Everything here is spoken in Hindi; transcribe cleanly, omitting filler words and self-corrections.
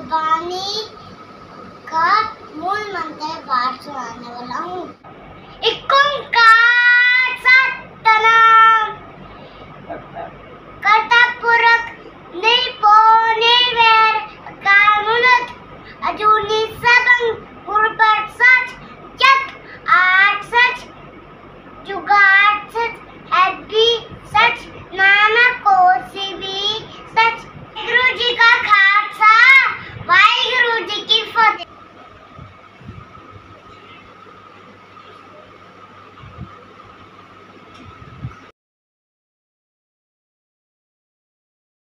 वाणी का मूल मंत्र पाठ सुनाने वाला हूँ।